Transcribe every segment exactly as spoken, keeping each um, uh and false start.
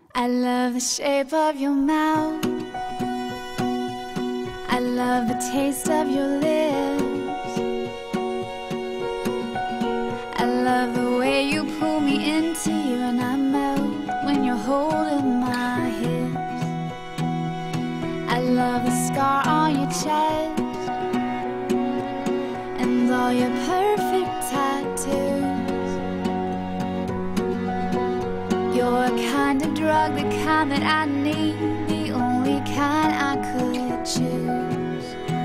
I love the shape of your mouth. I love the taste of your lips. I love the way you pull me into you and I melt when you're holding my hips. I love the scar on your chest and all your perfect tattoos. You're a kind of drug, the kind that I need, the only kind I could choose.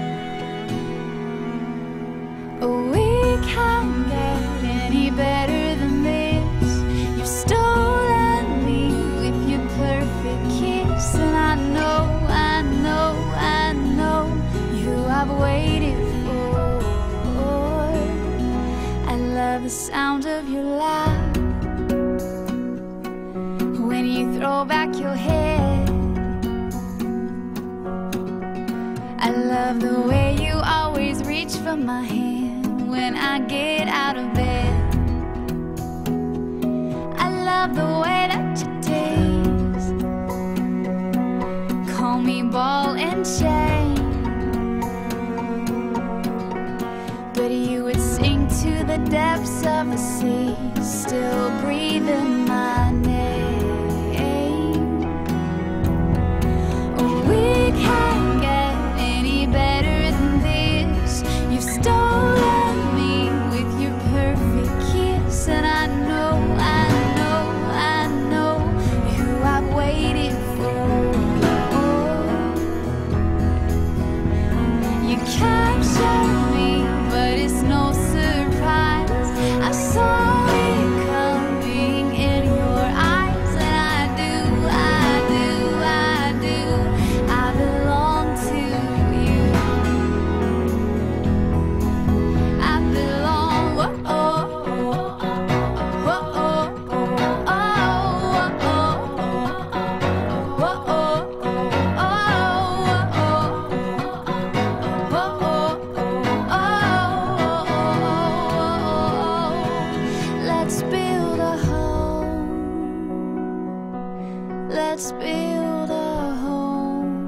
Oh, we can't get any better than this. You've stolen me with your perfect kiss, and I know, I know, I know you I've waited for. I love the sound of your laugh when you throw back your head. I love the way you always reach for my hand when I get out of bed. I love the way that you taste, call me ball and chain, but you would sink to the depths of the sea, still breathing my name. Let's build a home,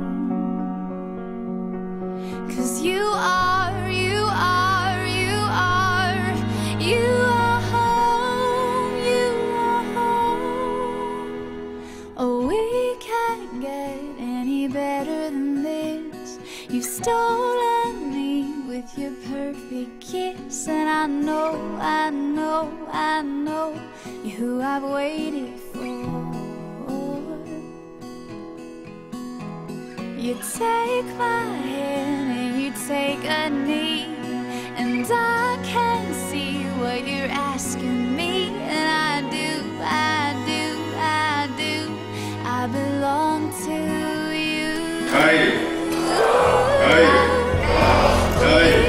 'cause you are, you are, you are, you are home, you are home. Oh, we can't get any better than this. You've stolen me with your perfect kiss, and I know, I know, I know you're who I've waited for. You take my hand and you take a knee, and I can see what you're asking me, and I do, I do, I do, I belong to you. Hey! Hey! Hey!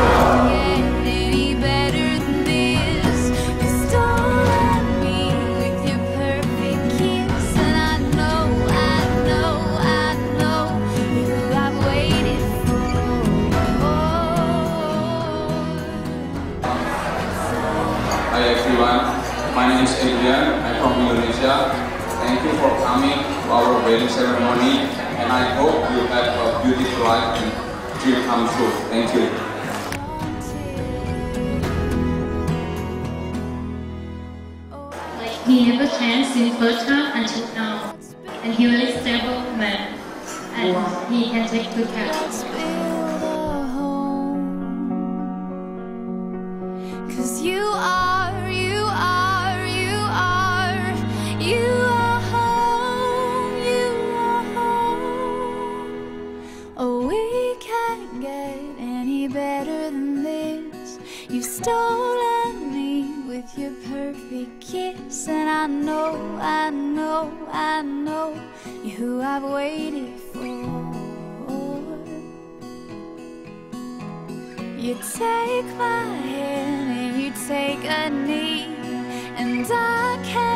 Hi everyone, my name is Adrian. I'm from Indonesia. Thank you for coming to our wedding ceremony, and I hope you have a beautiful life and dream come true. Thank you. He never changed since first time until now, and he really stable man, and he can take good care of us. Cause you are, you are, you are, you are home, you are home. Oh, we can't get any better than this. You've stolen me with your perfect kiss, and I know, I know, I know you're who I've waited for. You take my hand and you take a knee, and I can't